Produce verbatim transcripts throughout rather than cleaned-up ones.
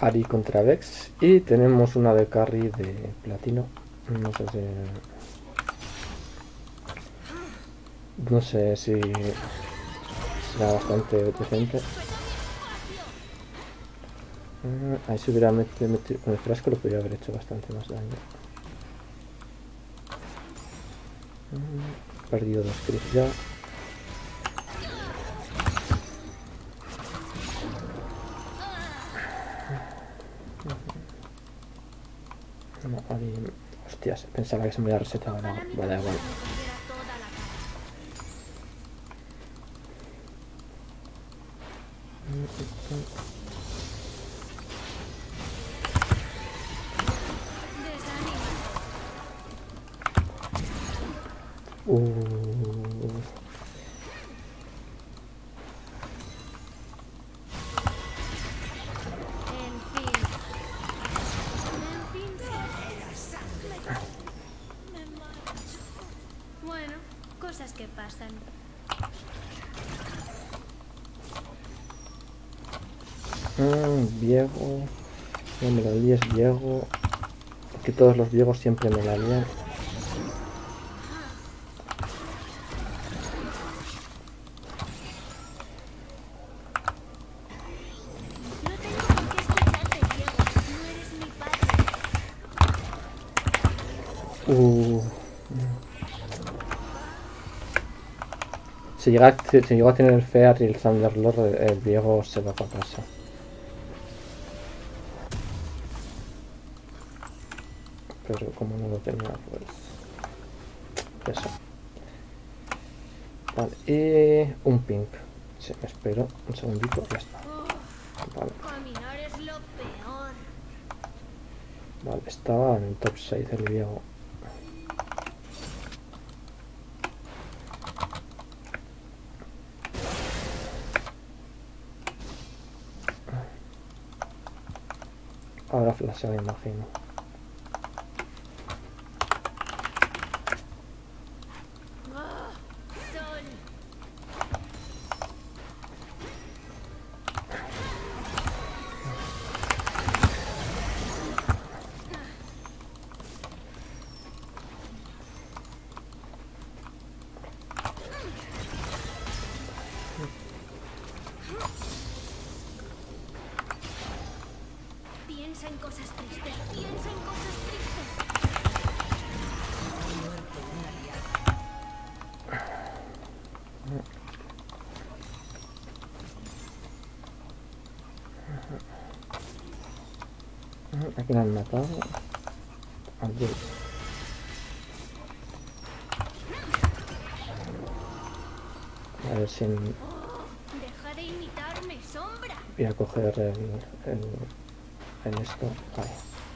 Ahri contra Vex. Y tenemos una de carry de platino. No sé si... No sé si... será bastante decente. Uh, ahí se hubiera metido, metido con el frasco, lo podría haber hecho bastante más daño. Uh, perdido dos creeps ya. No, ahí... Hostias, pensaba que se me había resetado. No, vale, vale. Uh. Bueno, cosas que pasan. Mm, Viego. No me la líes, Viego. Que todos los Viegos siempre me la lían. Uh. Si llega, si, si llega a tener el Fear y el Thunderlord, el, el Viego se va para casa. Pero como no lo tenía, pues... Eso. Vale, y... un pink. Sí, me espero un segundito, ya está. Vale. Caminar es lo peor. Vale, estaba en el top seis el Viego. Ahora flashea, me imagino. Piensa en cosas tristes, piensa en cosas tristes. Aquí la han matado. Aquí. A ver si... Deja de imitarme, sombra. Voy a coger el... el en esto. Vale.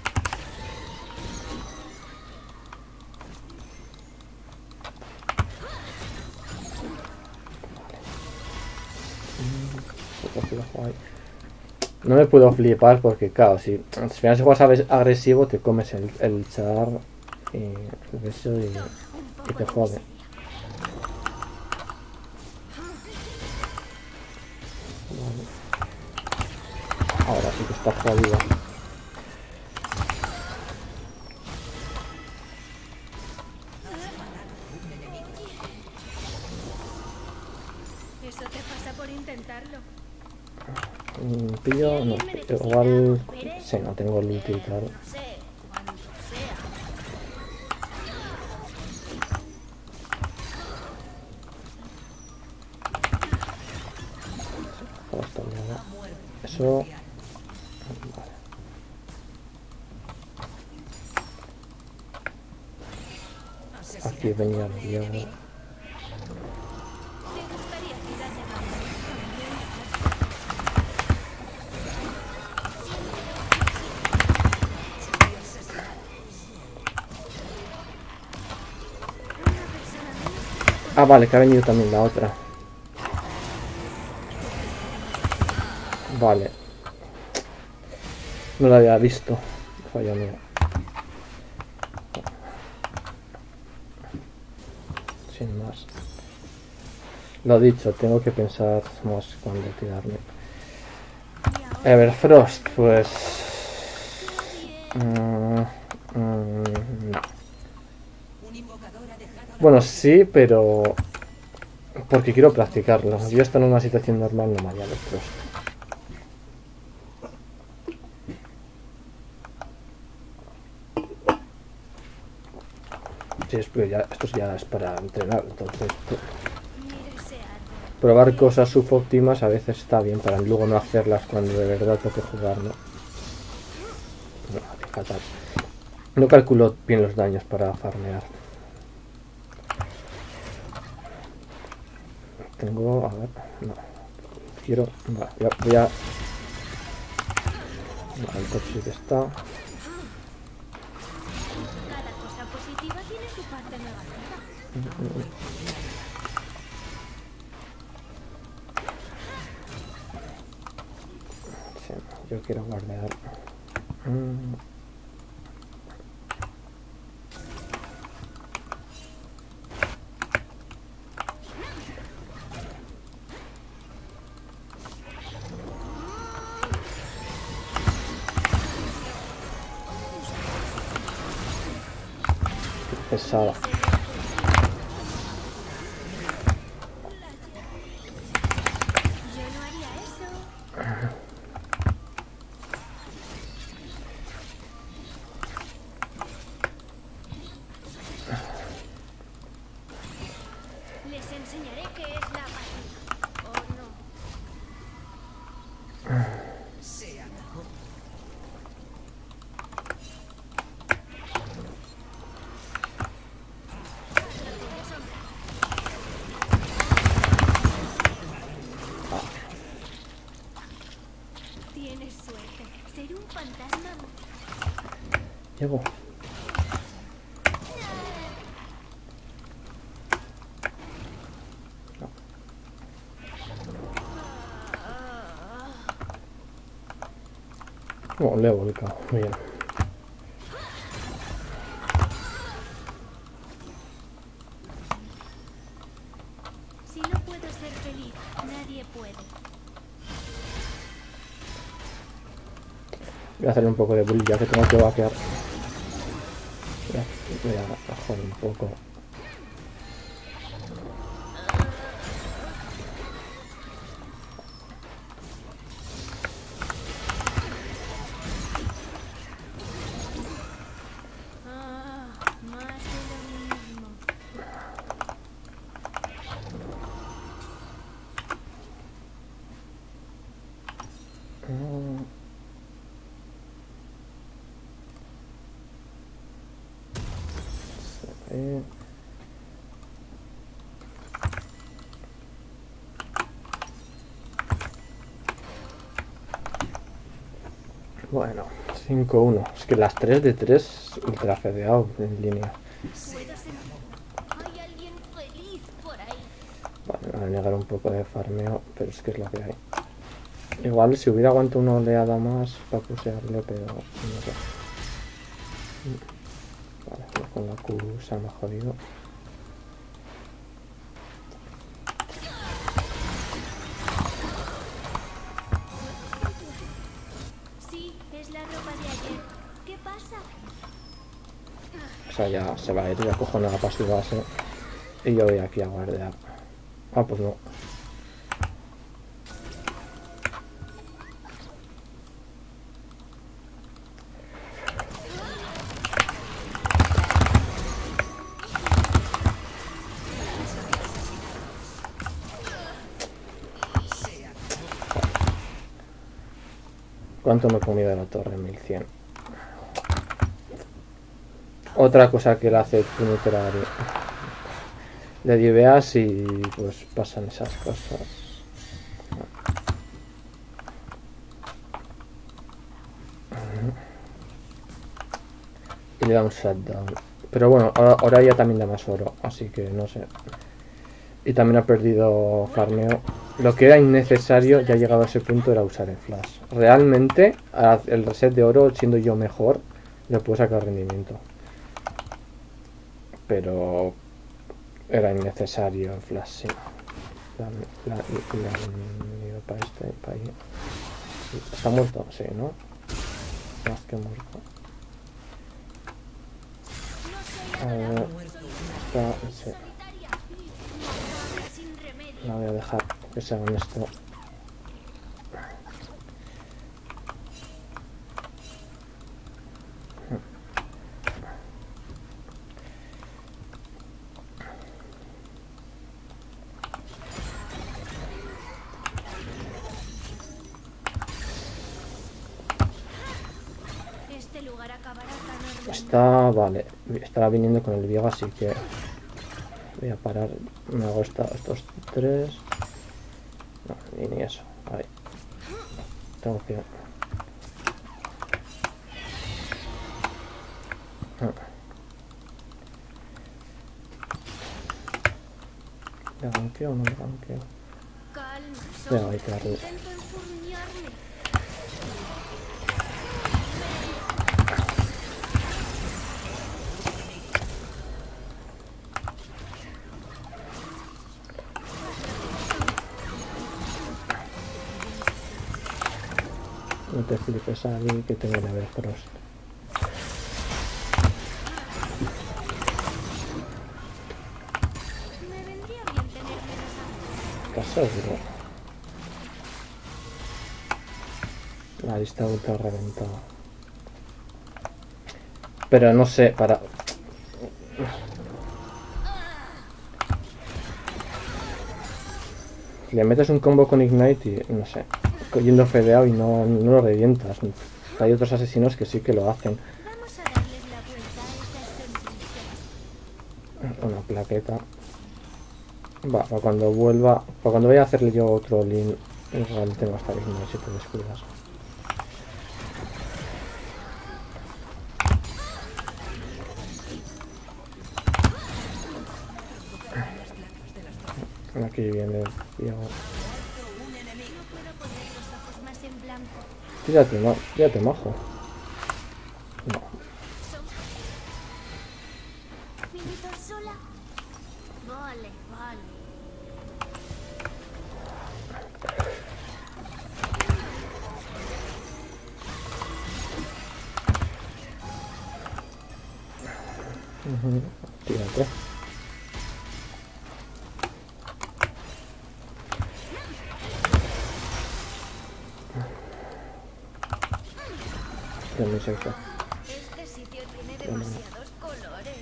No me puedo flipar porque, claro, si al final si juegas agresivo te comes el, el char y el beso y, y te jode. Vale. Ahora sí que está jodido. Eso te pasa por intentarlo. Pillo, no, igual, sí, no tengo el ulti, claro. Eso, vale. Aquí venía el Diego. Ah, vale, que ha venido también la otra. Vale. No la había visto. Fallo mío. Sin más. Lo dicho, tengo que pensar más cuando tirarme. Everfrost, pues... Mm, mm, no. Bueno, sí, pero... porque quiero practicarlo. Yo esto en una situación normal no me haría Everfrost. Sí, es que ya, esto ya es para entrenar, entonces... probar cosas subóptimas a veces está bien para luego no hacerlas cuando de verdad toque jugar, ¿no? No, fatal. No calculo bien los daños para farmear. Tengo... a ver... no. Quiero... vale, voy a... vale, el toxic está... Cada cosa positiva tiene su parte negativa. Sí, yo quiero guardar... Mm. Pesada. Yo no haría eso. Les enseñaré qué es la apatía. ¿O no? Tienes suerte. Ser un fantasma. Llego. No, le he volcado. Muy bien. Si no puedo ser feliz, nadie puede. Voy a hacer un poco de bully ya que tengo que vaquear. Voy a, voy a bajar un poco. Ah, más de lo mismo. Mm. Eh. Bueno, cinco uno. Es que las tres de tres ultra fedeado en línea. Puedo sentirlo. Hay alguien feliz por ahí. Vale, me voy a negar un poco de farmeo, pero es que es lo que hay. Igual si hubiera aguantado una oleada más para pusearle, pero no sé. Vale, con la Q se me ha jodido. Sí, es la ropa de ayer. ¿Qué pasa? O sea, ya se va a ir, ya cojo nada para su base. Y yo voy aquí a guardear. Ah, pues no. ¿Cuánto me he comido de la torre? mil cien. Otra cosa que le hace Puniterario. Le diveas y pues pasan esas cosas. Y le da un shutdown. Pero bueno, ahora, ahora ya también da más oro, así que no sé. Y también ha perdido farmeo. Lo que era innecesario, ya llegado a ese punto, era usar el flash. Realmente, el reset de oro, siendo yo mejor, le puedo sacar rendimiento. Pero era innecesario el flash, sí. La, la, la, la, para este, para ahí. ¿Está muerto? Sí, ¿no? Más que muerto. A ver... Está... Sí. La voy a dejar que se hagan esto. Este lugar acabará tan horrible. Está... Vale. Estará viniendo con el Viego, así que... Voy a parar. Me hago esta, estos tres. No, ni, ni eso. Ahí. Tengo que... ¿Le ganqueo o no le ganqueo? Calma, Venga, hay sombra. que darle. Intento enfurruñarme. No te flipes ahí que tengo que ver Frost. Me vendría bien tener menos amor. ¿Estás seguro? La lista ultra reventada. Pero no sé, para... Le metes un combo con Ignite y no sé, yendo fedeado y no, no lo revientas. Hay otros asesinos que sí que lo hacen. Vamos a darles la vuelta a esas sonrisas. Una plaqueta. Va, para cuando vuelva, para cuando vaya a hacerle yo otro lean, igual tengo hasta Ignite si te descuidas. Aquí viene el Diego. No puedo poner los ojos más en blanco. Tírate, no, tírate, majo. No. ¿Minuto sola? Vale, vale. Uh-huh. Tírate. Ya me sé eso. Este sitio tiene demasiados colores.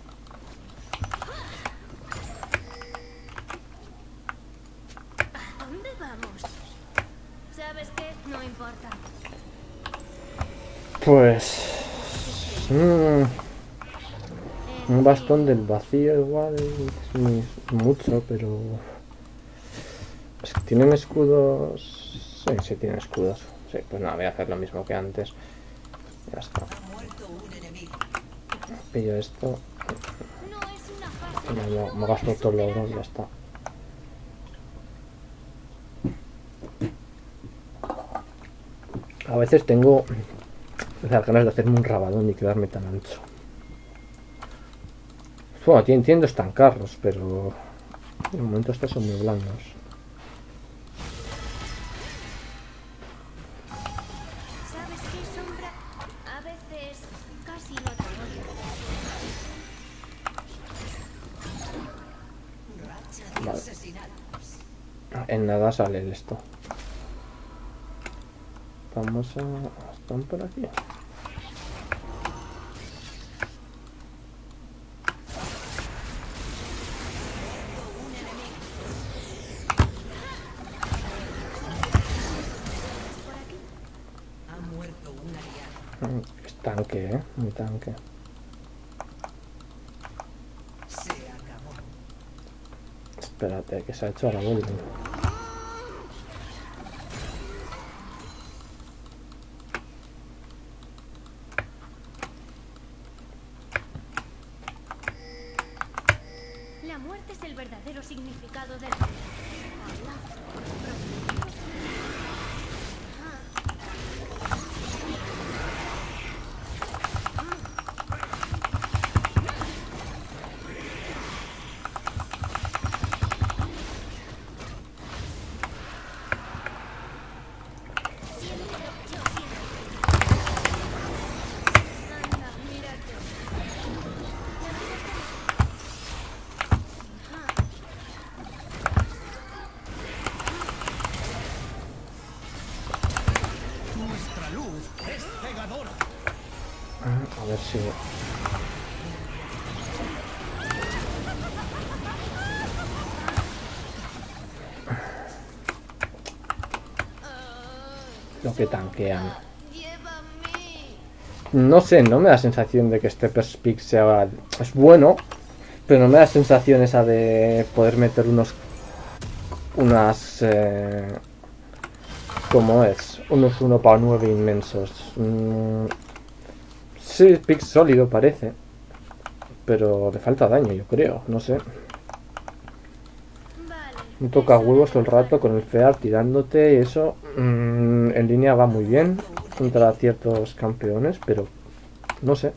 ¿A dónde vamos? ¿Sabes qué? No importa. Pues... mm, En un bastón fin, del vacío igual es muy, mucho, pero... Es que tienen escudos... Sí, sí tienen escudos. Sí, pues nada, voy a hacer lo mismo que antes. Ya está. Pillo esto. no es una fase. No, no, me gasto todo el oro y ya está. A veces tengo las ganas de hacerme un rabadón y quedarme tan ancho. Bueno, tienen dos tan carros, pero de momento estos son muy blandos. ¿Sabes qué, Sombra? A veces casi no te odio. Vale. En nada sale esto. Vamos a... ¿Están por aquí? Es tanque, ¿eh? Muy tanque. Espérate, que se ha hecho a la vuelta. La muerte es el verdadero significado del amor. A ver si... Lo que tanquean. No sé, no me da sensación de que este Perspix sea... Es bueno, pero no me da sensación esa de poder meter unos... Unas... Eh, ¿Cómo es? Unos uno para nueve inmensos. Mm, sí, Pix sólido parece. Pero le falta daño, yo creo. No sé. Me toca huevos todo el rato con el Fear tirándote y eso. Mmm, en línea va muy bien contra ciertos campeones, pero no sé.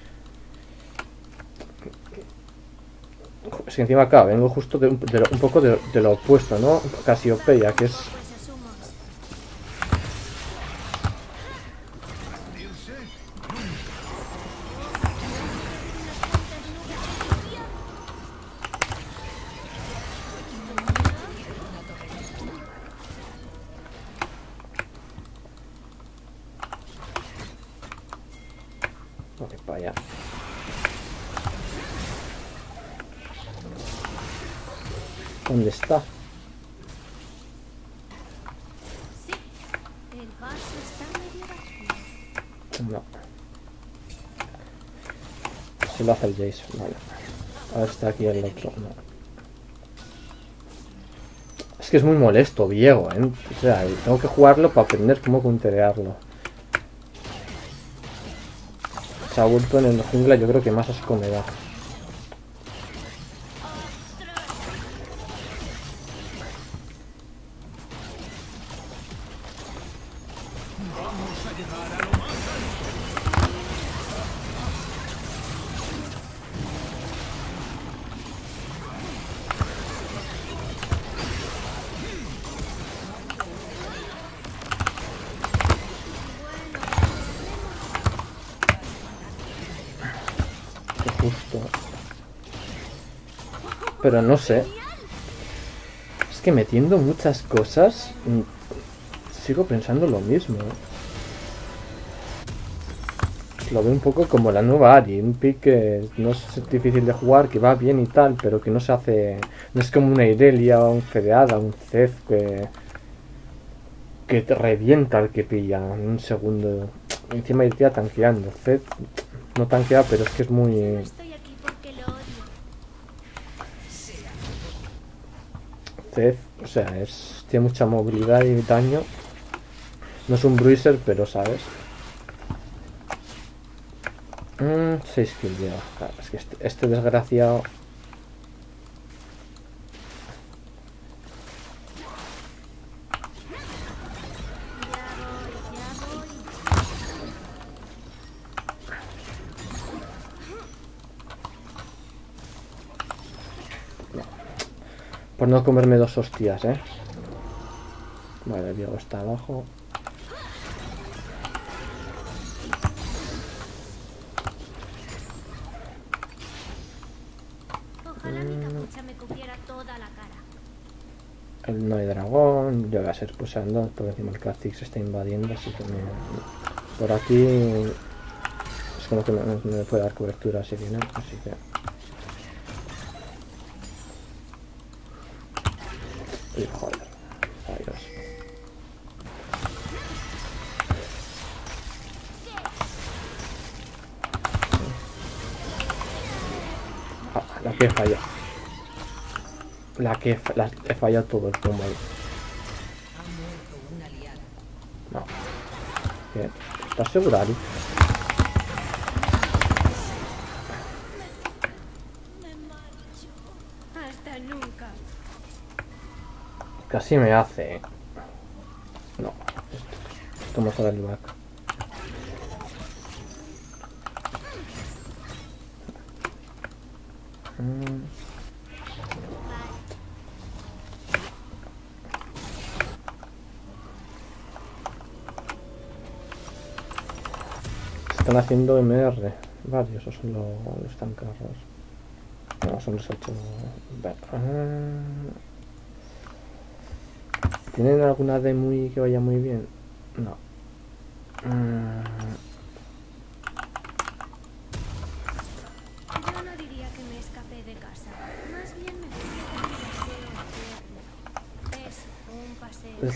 Es que encima acá vengo justo de un, de lo, un poco de, de lo opuesto, ¿no? Casiopeia, que es... Vale, para allá. ¿Dónde está? Sí, el vaso está medio vacío. No. Se lo hace el Jace, vale. Ahora está aquí el otro. No. Es que es muy molesto, Viego, ¿eh? O sea, tengo que jugarlo para aprender cómo counterearlo. Se ha vuelto en el jungla, yo creo que más asco me da. Justo. Pero no sé. Es que metiendo muchas cosas sigo pensando lo mismo. Lo veo un poco como la nueva Ahri, un pick que no es difícil de jugar, que va bien y tal, pero que no se hace... No es como una Irelia o un Fedeada, un Zed que... que te revienta al que pilla en un segundo. Encima iría tanqueando. Zed no tanquea, pero es que es muy... No estoy aquí porque lo odio. Zed, o sea, es, tiene mucha movilidad y daño. No es un bruiser, pero sabes. Mm, seis kills lleva. Claro, es que este, este desgraciado... Por no comerme dos hostias, ¿eh? Vale, el Diego está abajo. Ojalá mi capucha me cubriera toda la cara. El no hay dragón. Yo voy a ser pusando. Por encima el Kha'Zix se está invadiendo, así que me... Por aquí... Es como que me, me puede dar cobertura si viene, así que... Uy, joder. Adiós. Ah, la que he fallado. La que he, la, he fallado todo el combo ahí. No. ¿Qué? ¿Estás segura, Ari? Me marcho. Hasta nunca. Casi me hace. No. Esto me sale el back. Mm. Están haciendo M R. Varios, o son los, los tan carros. No, son los ocho. ¿Tienen alguna de muy que vaya muy bien? No. Mm, Yo no diría que me escapé de casa. Más bien me fui a dar un paseo eterno. Es un paseo.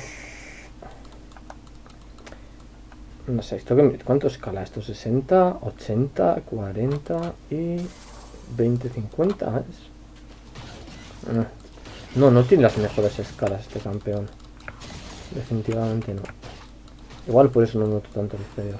no sé, ¿esto qué, ¿cuánto escala esto? ¿sesenta, ochenta, cuarenta y veinte, cincuenta? ¿Es? Mm. No, no tiene las mejores escalas este campeón. Definitivamente no. Igual por eso no noto tanto el feo.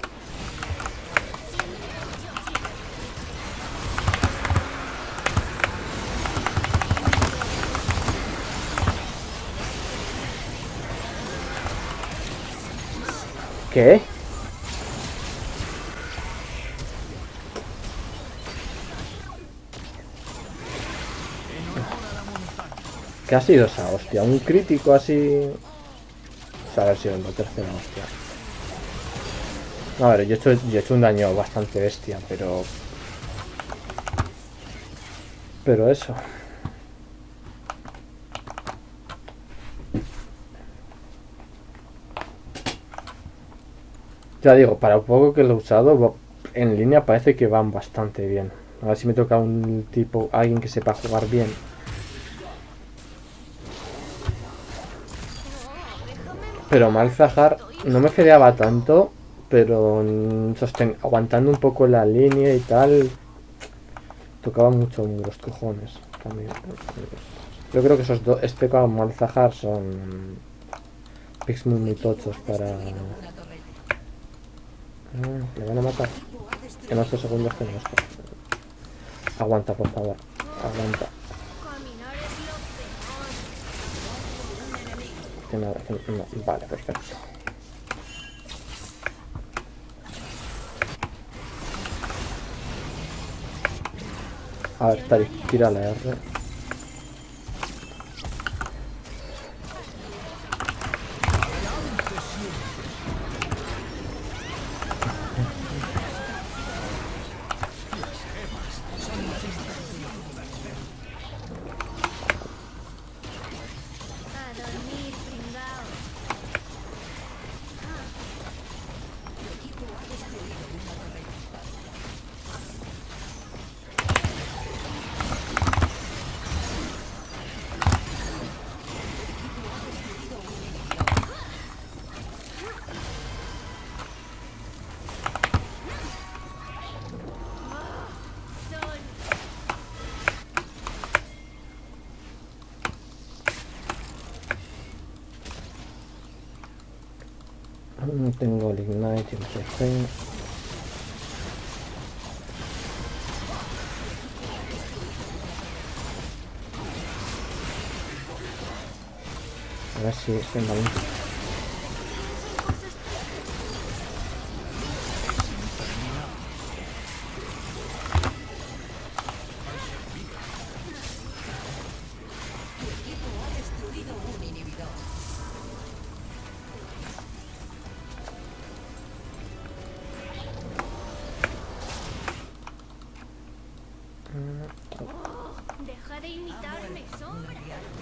¿Qué? ¿Qué ha sido esa hostia? ¿Un crítico así? O sea, haber sido en la tercera hostia. A ver, yo he, hecho, yo he hecho un daño bastante bestia, pero... Pero eso. Ya digo, para un poco que lo he usado, en línea parece que van bastante bien. A ver si me toca un tipo, alguien que sepa jugar bien. Pero Malzahar no me fedeaba tanto, pero sosten aguantando un poco la línea y tal, tocaba mucho los cojones también. Yo creo que esos dos, este con Malzahar son picks muy muy tochos para... Ah, le van a matar. En ocho segundos con esto. Aguanta, por favor. Aguanta. Caminar es lo peor. Que nada, que no. Vale, perfecto. A ver, Tari, tira la R. A dormir, pringao. Son... Tengo el Ignite y el C C. A ver si estoy mal. Deja de imitarme, sombra.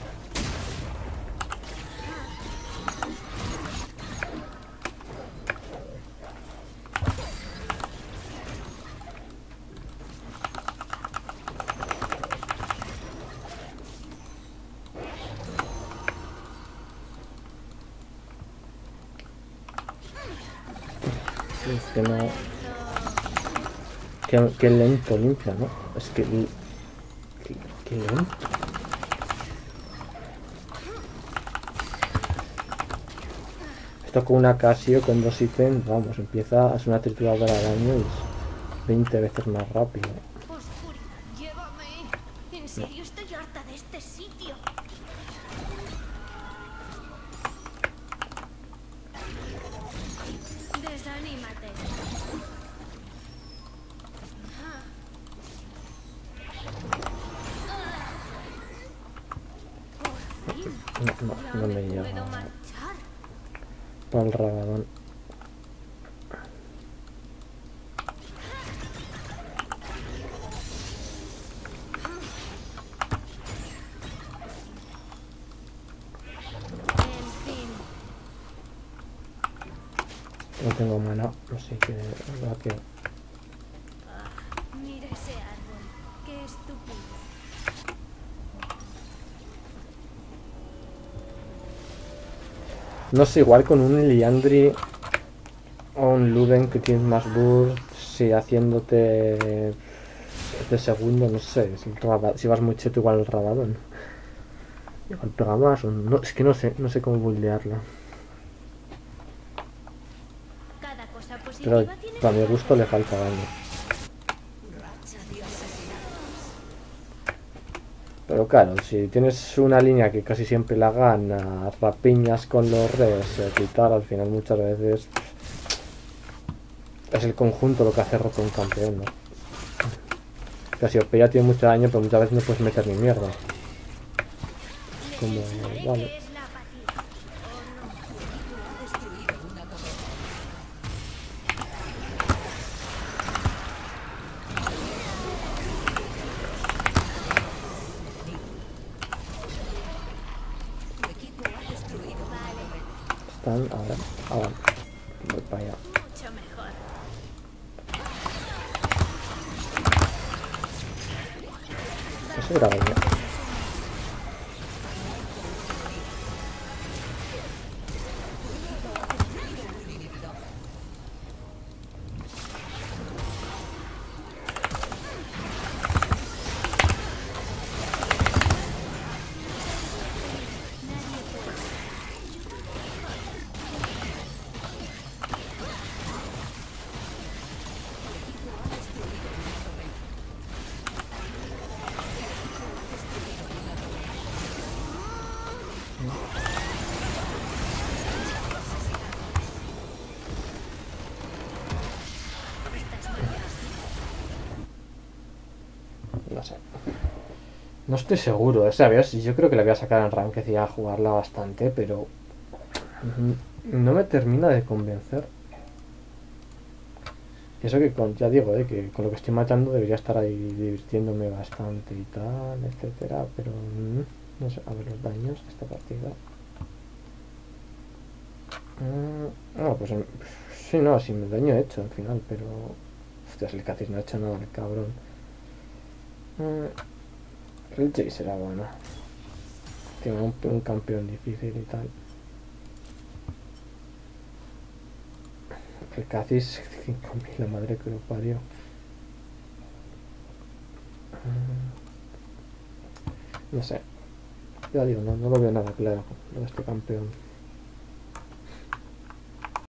Es que no... Qué, qué lento limpia, ¿no? Es que... Qué, qué lento. Esto con una Casio con dos ítems, vamos, empieza a hacer una trituradora de daño y es veinte veces más rápido. Oscuridad, llévame. En serio, estoy harta de este sitio. Desanímate. Por fin. No, no, Ya no me me puedo llega marchar. para el ragadón. En fin. No tengo mana, así que va que... Ah, mira ese árbol. Qué estúpido. No sé, igual con un Liandry o un Luden que tiene más burst, si haciéndote de segundo, no sé, si, si vas muy cheto igual el Rabadón. Igual pega más, o no, es que no sé, no sé cómo buildearlo. Cada cosa Pero positiva tiene para su mi lado gusto le negativo. falta daño. Pero claro, si tienes una línea que casi siempre la gana, rapiñas con los res y tal, al final muchas veces es el conjunto lo que hace roto un campeón, ¿no? Casiopeia tiene mucho daño, pero muchas veces no puedes meter ni mierda. Les Como, enseñaré vale. qué es la apatía. ¿O no? Vale, Están, ahora, ahora, voy para allá. mucho mejor. Eso era daño. Nadie puede. ¿Estás nervioso? No sé. No estoy seguro, o sea, ¿ves? Yo creo que la voy a sacar en Ranked y a jugarla bastante, pero no me termina de convencer. Y eso que con, ya digo, eh, que con lo que estoy matando debería estar ahí divirtiéndome bastante y tal, etcétera, pero mm, no sé, a ver los daños de esta partida. Mm, no, pues sí, no, sin el daño hecho al final, pero... Hostias, el Kha'Zix no ha hecho nada, el cabrón. Mm, el Jace será bueno. Tiene un, un campeón difícil y tal. El Kha'Zix cinco mil, la madre que lo parió. Mm, no sé. Ya digo, no, no lo veo nada claro lo de este campeón.